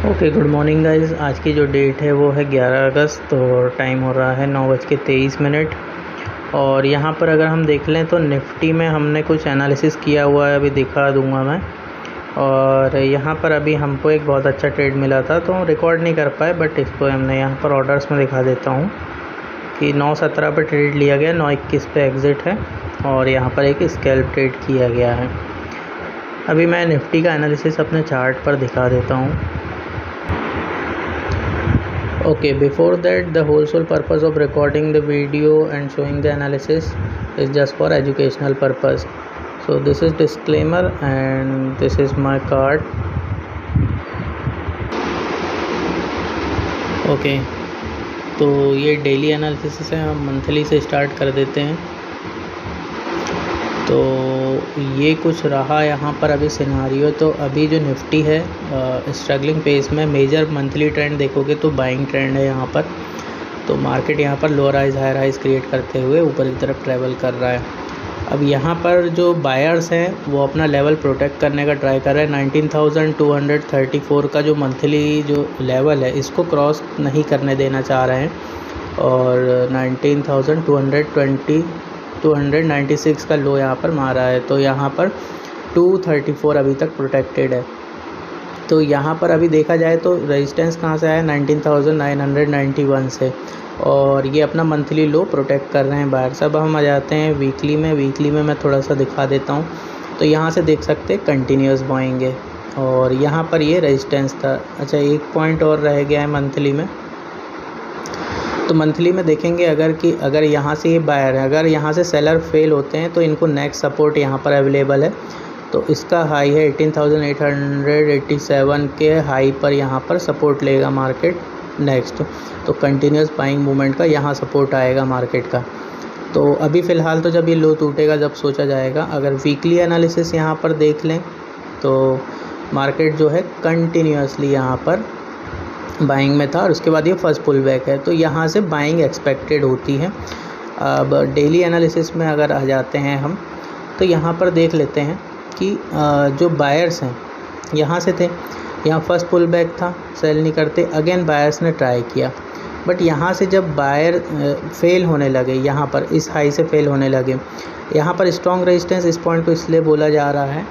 Okay, good morning guys. आज की जो डेट है वो है 11 अगस्त और टाइम हो रहा है 9:23। और यहाँ पर अगर हम देख लें तो निफ्टी में हमने कुछ एनालिसिस किया हुआ है, अभी दिखा दूंगा मैं। और यहाँ पर अभी हमको एक बहुत अच्छा ट्रेड मिला था, तो हम रिकॉर्ड नहीं कर पाए, बट इसको हमने यहाँ पर ऑर्डर्स में दिखा देता हूँ कि 9:17 पर ट्रेड लिया गया, 9:21 पे एग्ज़िट है और यहाँ पर एक स्कैल्प ट्रेड किया गया है। अभी मैं निफ्टी का एनालिसिस अपने चार्ट पर दिखा देता हूँ। Okay, before that, the whole sole purpose of recording the video and showing the analysis is just for educational purpose. So this is disclaimer and this is my card. Okay, तो ये daily analysis है, हम monthly से start कर देते हैं। तो ये कुछ रहा यहाँ पर अभी सिनारियो। तो अभी जो निफ्टी है स्ट्रगलिंग पेस में, मेजर मंथली ट्रेंड देखोगे तो बाइंग ट्रेंड है यहाँ पर। तो मार्केट यहाँ पर lower highs higher highs create करते हुए ऊपर की तरफ ट्रैवल कर रहा है। अब यहाँ पर जो बायर्स हैं वो अपना लेवल प्रोटेक्ट करने का ट्राई कर रहे हैं। 19,234 का जो मंथली जो लेवल है इसको क्रॉस नहीं करने देना चाह रहे हैं और 296 का लो यहाँ पर मारा है। तो यहाँ पर 234 अभी तक प्रोटेक्टेड है। तो यहाँ पर अभी देखा जाए तो रेजिस्टेंस कहाँ से आया, 19,991 से, और ये अपना मंथली लो प्रोटेक्ट कर रहे हैं बायर्स। अब हम आ जाते हैं वीकली में। वीकली में मैं थोड़ा सा दिखा देता हूँ। तो यहाँ से देख सकते हैं कंटिन्यूस बाइंग है और यहाँ पर ये रेजिस्टेंस था। अच्छा, एक पॉइंट और रह गया है मंथली में। तो मंथली में देखेंगे अगर यहाँ से ये बायर है, अगर यहाँ से सेलर फेल होते हैं तो इनको नेक्स्ट सपोर्ट यहाँ पर अवेलेबल है। तो इसका हाई है 18,887 के हाई पर, यहाँ पर सपोर्ट लेगा मार्केट नेक्स्ट। तो कंटिन्यूस बाइंग मूवमेंट का यहाँ सपोर्ट आएगा मार्केट का। तो अभी फ़िलहाल तो जब ये लो टूटेगा जब सोचा जाएगा। अगर वीकली एनालिसिस यहाँ पर देख लें तो मार्केट जो है कंटिन्यूसली यहाँ पर बाइंग में था और उसके बाद ये फर्स्ट पुल बैक है। तो यहाँ से बाइंग एक्सपेक्टेड होती है। अब डेली एनालिसिस में अगर आ जाते हैं हम तो यहाँ पर देख लेते हैं कि जो बायर्स हैं यहाँ से थे, यहाँ फर्स्ट पुल बैक था, सेल नहीं करते, अगेन बायर्स ने ट्राई किया, बट यहाँ से जब बायर फेल होने लगे, यहाँ पर इस हाई से फेल होने लगे, यहाँ पर स्ट्रॉन्ग रेजिस्टेंस इस पॉइंट को इसलिए बोला जा रहा है,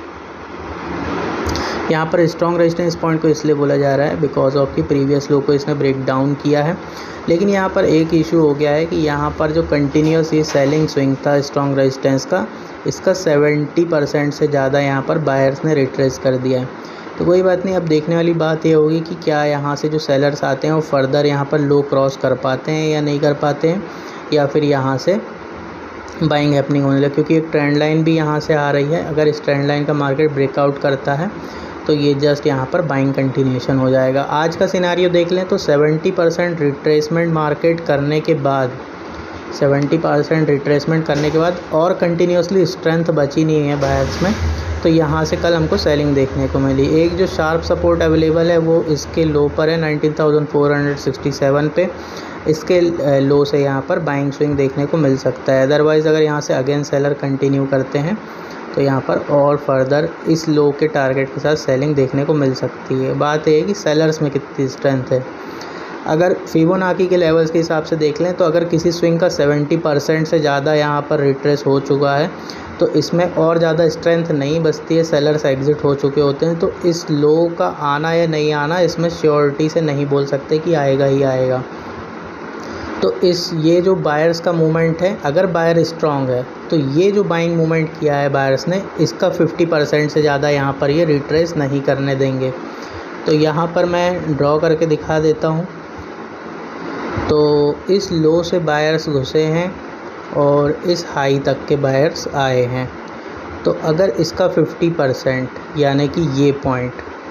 यहाँ पर स्ट्रॉन्ग रेजिस्टेंस पॉइंट को इसलिए बोला जा रहा है बिकॉज ऑफ कि प्रीवियस लो को इसने ब्रेक डाउन किया है। लेकिन यहाँ पर एक इशू हो गया है कि यहाँ पर जो कंटिन्यूस ये सेलिंग स्विंग था स्ट्रॉन्ग रेजिस्टेंस का, इसका 70% से ज़्यादा यहाँ पर बायर्स ने रिट्रेस कर दिया है। तो कोई बात नहीं, अब देखने वाली बात ये होगी कि क्या यहाँ से जो सेलर्स आते हैं वो फर्दर यहाँ पर लो क्रॉस कर पाते हैं या नहीं कर पाते हैं, या फिर यहाँ से बाइंग हैपनिंग होने लगे, क्योंकि एक ट्रेंड लाइन भी यहाँ से आ रही है। अगर इस ट्रेंड लाइन का मार्केट ब्रेकआउट करता है तो ये जस्ट यहाँ पर बाइंग कंटिन्यूएशन हो जाएगा। आज का सिनारियो देख लें तो 70% रिट्रेसमेंट मार्केट करने के बाद, 70% रिट्रेसमेंट करने के बाद और कंटिन्यूसली स्ट्रेंथ बची नहीं है बायर्स में। तो यहाँ से कल हमको सेलिंग देखने को मिली। एक जो शार्प सपोर्ट अवेलेबल है वो इसके लो पर है 19,467 पे। इसके लो से यहाँ पर बाइंग स्विंग देखने को मिल सकता है। अदरवाइज़ अगर यहाँ से अगेन सेलर कंटिन्यू करते हैं तो यहाँ पर और फर्दर इस लो के टारगेट के साथ सेलिंग देखने को मिल सकती है। बात यह है कि सेलर्स में कितनी स्ट्रेंथ है। अगर फिबोनाची के लेवल्स के हिसाब से देख लें तो अगर किसी स्विंग का 70% से ज़्यादा यहाँ पर रिट्रेस हो चुका है तो इसमें और ज़्यादा स्ट्रेंथ नहीं बचती है, सेलर्स एग्जिट हो चुके होते हैं। तो इस लो का आना या नहीं आना इसमें श्योरिटी से नहीं बोल सकते कि आएगा ही आएगा। तो ये जो बायर्स का मूवमेंट है, अगर बायर स्ट्रॉन्ग है तो ये जो बाइंग मूवमेंट किया है बायर्स ने, इसका 50% से ज़्यादा यहाँ पर ये रिट्रेस नहीं करने देंगे। तो यहाँ पर मैं ड्रॉ करके दिखा देता हूँ। तो इस लो से बायर्स घुसे हैं और इस हाई तक के बायर्स आए हैं। तो अगर इसका 50% यानी कि ये पॉइंट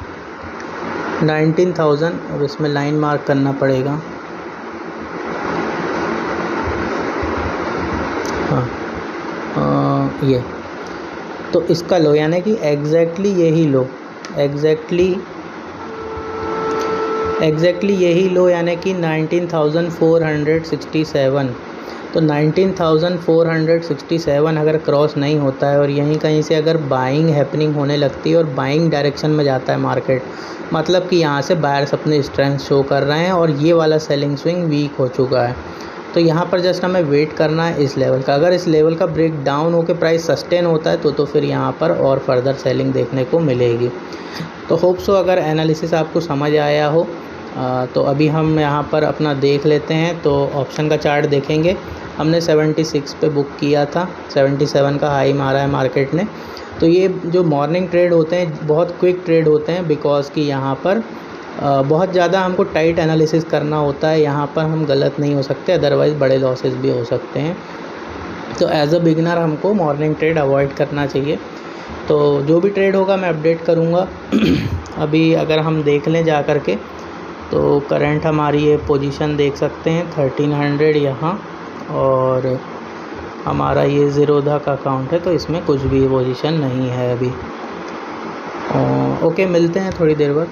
19,000, अब इसमें लाइन मार्क करना पड़ेगा, हाँ ये तो इसका लो यानी कि एग्जैक्टली यही लो, एग्जैक्टली यही लो यानी कि 19,467 तो 19,467 अगर क्रॉस नहीं होता है और यहीं कहीं से अगर बाइंग हैपनिंग होने लगती है और बाइंग डायरेक्शन में जाता है मार्केट, मतलब कि यहाँ से बायर्स अपने स्ट्रेंथ शो कर रहे हैं और ये वाला सेलिंग स्विंग वीक हो चुका है। तो यहाँ पर जस्ट हमें वेट करना है इस लेवल का। अगर इस लेवल का ब्रेक डाउन होकर प्राइस सस्टेन होता है तो फिर यहाँ पर और फर्दर सेलिंग देखने को मिलेगी। तो होप सो अगर एनालिसिस आपको समझ आया हो। तो अभी हम यहाँ पर अपना देख लेते हैं। तो ऑप्शन का चार्ट देखेंगे, हमने 76 पे बुक किया था, 77 का हाई मारा है मार्केट ने। तो ये जो मॉर्निंग ट्रेड होते हैं बहुत क्विक ट्रेड होते हैं, बिकॉज़ कि यहाँ पर बहुत ज़्यादा हमको टाइट एनालिसिस करना होता है। यहाँ पर हम गलत नहीं हो सकते, अदरवाइज़ बड़े लॉसेस भी हो सकते हैं। तो एज अ बिगिनर हमको मॉर्निंग ट्रेड अवॉइड करना चाहिए। तो जो भी ट्रेड होगा मैं अपडेट करूँगा। अभी अगर हम देख लें जा कर के, तो करंट हमारी ये पोजीशन देख सकते हैं 1300 यहाँ, और हमारा ये ज़ीरोधा का अकाउंट है तो इसमें कुछ भी पोजीशन नहीं है अभी। ओके, मिलते हैं थोड़ी देर बाद।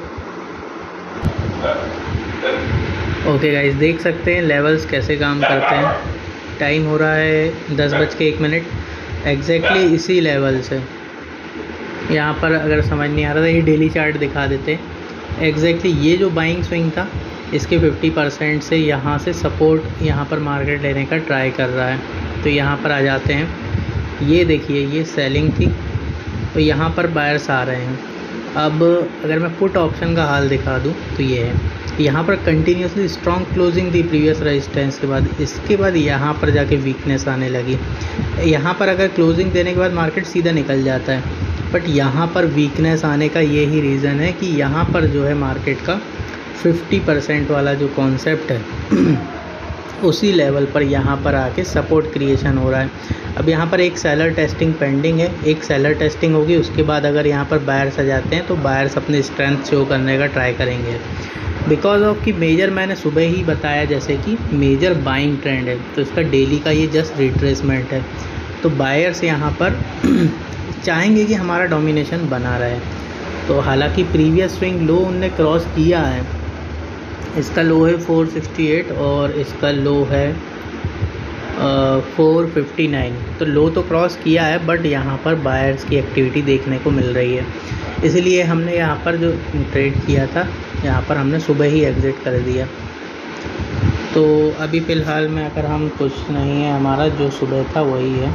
ओके गाइस, देख सकते हैं लेवल्स कैसे काम करते हैं। टाइम हो रहा है 10:01 एग्जैक्टली इसी लेवल से। यहाँ पर अगर समझ नहीं आ रहा था ये डेली चार्ट दिखा देते हैं। एग्जैक्टली ये जो बाइंग स्विंग था इसके 50% से यहाँ से सपोर्ट यहाँ पर मार्केट लेने का ट्राई कर रहा है। तो यहाँ पर आ जाते हैं, ये देखिए ये सेलिंग थी, तो यहाँ पर बायर्स आ रहे हैं। अब अगर मैं पुट ऑप्शन का हाल दिखा दूँ तो ये है, यहाँ पर कंटिन्यूसली स्ट्रॉन्ग क्लोजिंग थी प्रीवियस रेजिस्टेंस के बाद, इसके बाद यहाँ पर जाके वीकनेस आने लगी। यहाँ पर अगर क्लोजिंग देने के बाद मार्केट सीधा निकल जाता है, बट यहाँ पर वीकनेस आने का यही रीज़न है कि यहाँ पर जो है मार्केट का 50% वाला जो कॉन्सेप्ट है उसी लेवल पर यहाँ पर आके सपोर्ट क्रिएशन हो रहा है। अब यहाँ पर एक सेलर टेस्टिंग पेंडिंग है, एक सेलर टेस्टिंग होगी, उसके बाद अगर यहाँ पर बायर्स आ जाते हैं तो बायर्स अपने स्ट्रेंथ शो करने का ट्राई करेंगे। बिकॉज ऑफ कि मेजर मैंने सुबह ही बताया जैसे कि मेजर बाइंग ट्रेंड है, तो इसका डेली का ये जस्ट रिट्रेसमेंट है। तो बायर्स यहाँ पर चाहेंगे कि हमारा डोमिनेशन बना रहे। तो हालांकि प्रीवियस स्विंग लो उनने क्रॉस किया है, इसका लो है 468 और इसका लो है 459। तो लो तो क्रॉस किया है, बट यहाँ पर बायर्स की एक्टिविटी देखने को मिल रही है, इसलिए हमने यहाँ पर जो ट्रेड किया था यहाँ पर हमने सुबह ही एग्ज़िट कर दिया। तो अभी फ़िलहाल में अगर हम कुछ नहीं है, हमारा जो सुबह था वही है।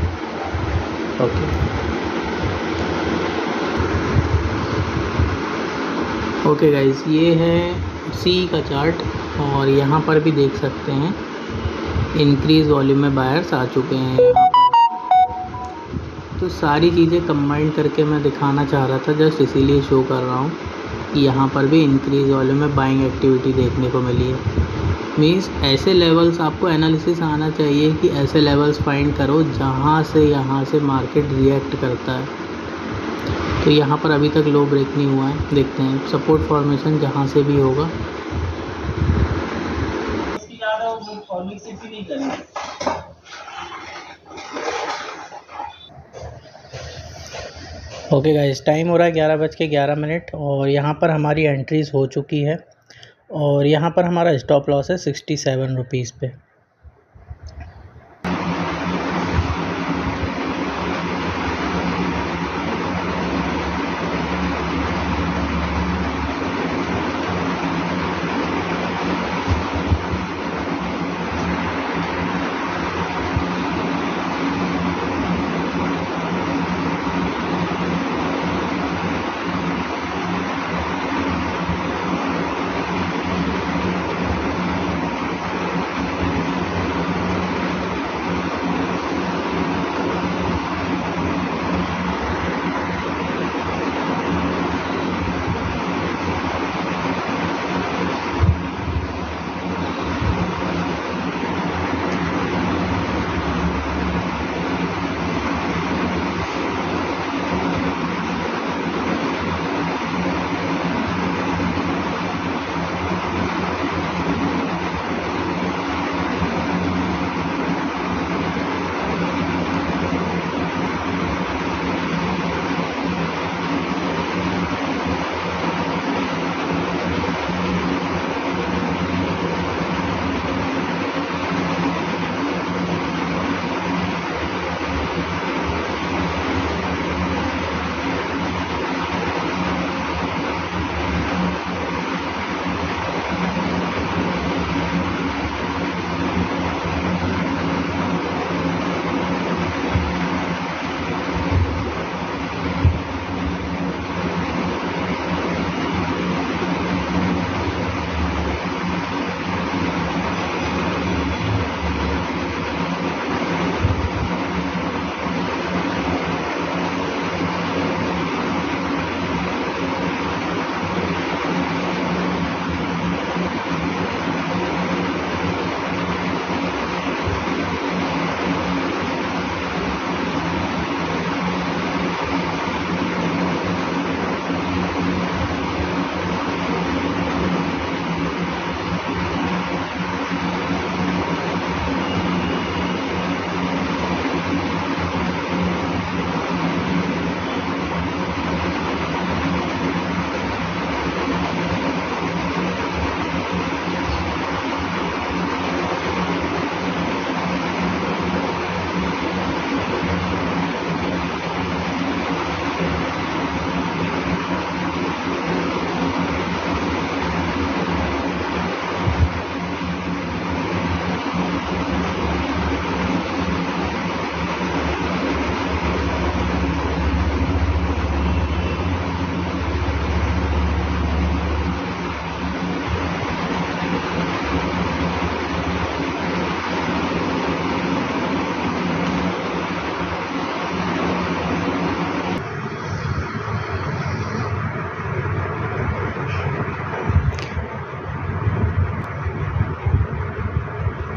ओके गाइस, ये है सी का चार्ट और यहाँ पर भी देख सकते हैं इंक्रीज़ वॉल्यूम में बायर्स आ चुके हैं यहाँ पर। तो सारी चीज़ें कंबाइन करके मैं दिखाना चाह रहा था, जस्ट इसीलिए शो कर रहा हूँ कि यहाँ पर भी इंक्रीज़ वॉल्यूम में बाइंग एक्टिविटी देखने को मिली है। मीन्स ऐसे लेवल्स आपको एनालिसिस आना चाहिए कि ऐसे लेवल्स फाइंड करो जहाँ से यहाँ से मार्केट रिएक्ट करता है। तो यहाँ पर अभी तक लो ब्रेक नहीं हुआ है, देखते हैं सपोर्ट फॉर्मेशन जहाँ से भी होगा। ओके गाइस, टाइम हो रहा है 11:11 और यहाँ पर हमारी एंट्रीज़ हो चुकी है और यहाँ पर हमारा स्टॉप लॉस है 67 रुपीज़ पे।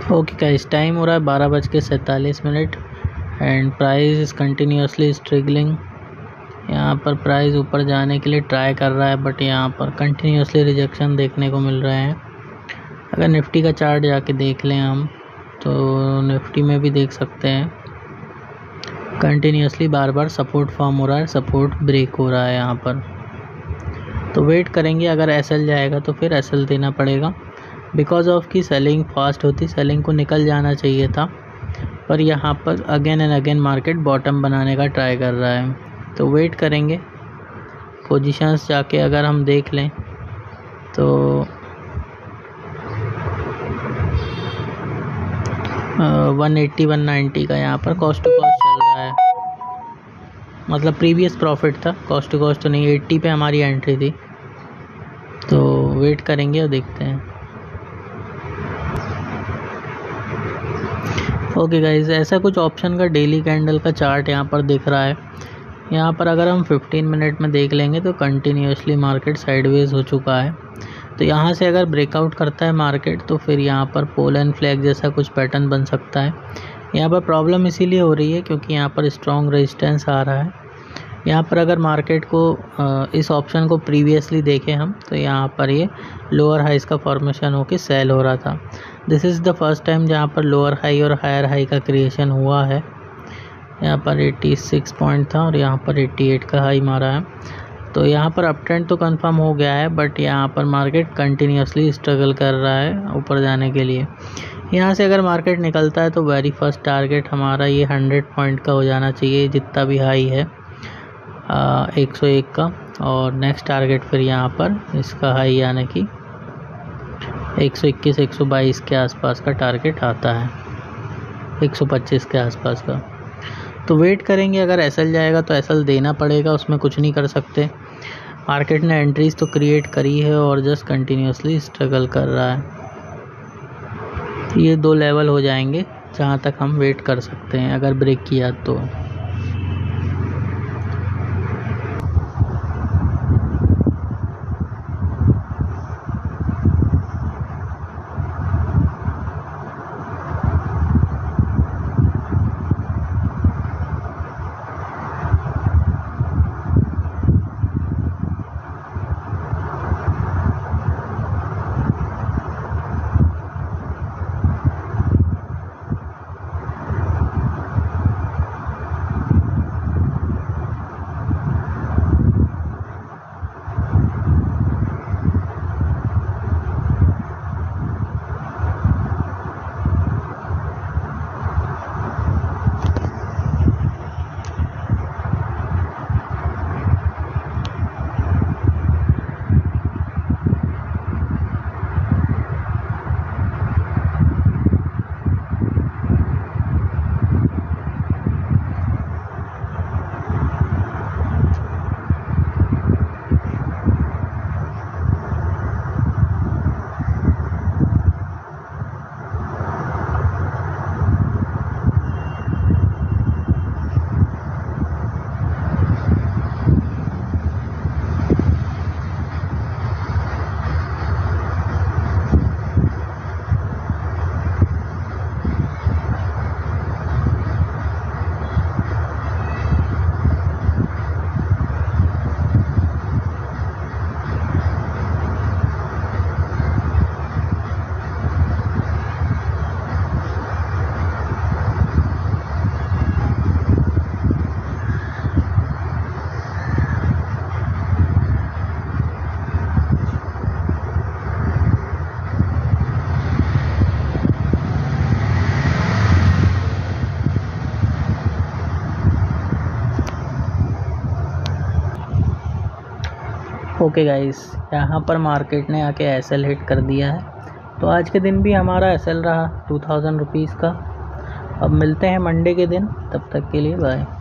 ओके गाइस, टाइम हो रहा है 12:47 and price is continuously struggling. यहाँ पर प्राइस ऊपर जाने के लिए ट्राई कर रहा है, बट यहाँ पर कंटिन्यूसली रिजेक्शन देखने को मिल रहे हैं। अगर निफ्टी का चार्ट जाके देख लें हम, तो निफ्टी में भी देख सकते हैं कंटिन्यूसली बार बार सपोर्ट फॉर्म हो रहा है, सपोर्ट ब्रेक हो रहा है यहाँ पर। तो वेट करेंगे, अगर एसएल जाएगा तो फिर एसएल देना पड़ेगा, बिकॉज ऑफ की सेलिंग फास्ट होती, सेलिंग को निकल जाना चाहिए था, पर यहाँ पर again and again market bottom बनाने का ट्राई कर रहा है। तो वेट करेंगे। पोजीशंस जाके अगर हम देख लें तो 180 190 का यहाँ पर कॉस्ट टू कॉस्ट चल रहा है, मतलब प्रीवियस प्रॉफिट था, कॉस्ट टू कॉस्ट तो नहीं। 80 पे हमारी एंट्री थी। तो वेट करेंगे और देखते हैं। ओके गाइज, ऐसा कुछ ऑप्शन का डेली कैंडल का चार्ट यहाँ पर दिख रहा है। यहाँ पर अगर हम 15 मिनट में देख लेंगे तो कंटिन्यूसली मार्केट साइडवेज हो चुका है। तो यहाँ से अगर ब्रेकआउट करता है मार्केट तो फिर यहाँ पर पोल एंड फ्लैग जैसा कुछ पैटर्न बन सकता है। यहाँ पर प्रॉब्लम इसीलिए हो रही है क्योंकि यहाँ पर स्ट्रॉन्ग रेजिस्टेंस आ रहा है। यहाँ पर अगर मार्केट को इस ऑप्शन को प्रीवियसली देखें हम, तो यहाँ पर ये लोअर हाइस का फॉर्मेशन होकर सेल हो रहा था। This is the first time जहाँ पर लोअर हाई और हायर हाई का क्रिएशन हुआ है। यहाँ पर 86 पॉइंट था और यहाँ पर 88 का हाई मारा है। तो यहाँ पर अप ट्रेंड तो कंफर्म हो गया है, बट यहाँ पर मार्केट कंटिन्यूसली स्ट्रगल कर रहा है ऊपर जाने के लिए। यहाँ से अगर मार्केट निकलता है तो वेरी फर्स्ट टारगेट हमारा ये 100 पॉइंट का हो जाना चाहिए, जितना भी हाई है 101 का। और नेक्स्ट टारगेट फिर यहाँ पर इसका हाई यानी कि 121 122 के आसपास का टारगेट आता है, 125 के आसपास का। तो वेट करेंगे, अगर एसएल जाएगा तो एसएल देना पड़ेगा, उसमें कुछ नहीं कर सकते। मार्केट ने एंट्रीज तो क्रिएट करी है और जस्ट कंटिन्यूसली स्ट्रगल कर रहा है। ये 2 लेवल हो जाएंगे जहाँ तक हम वेट कर सकते हैं, अगर ब्रेक किया तो। ओके गाइस, यहाँ पर मार्केट ने आके एसएल हिट कर दिया है। तो आज के दिन भी हमारा एसएल रहा 2000 रुपीज़ का। अब मिलते हैं मंडे के दिन, तब तक के लिए बाय।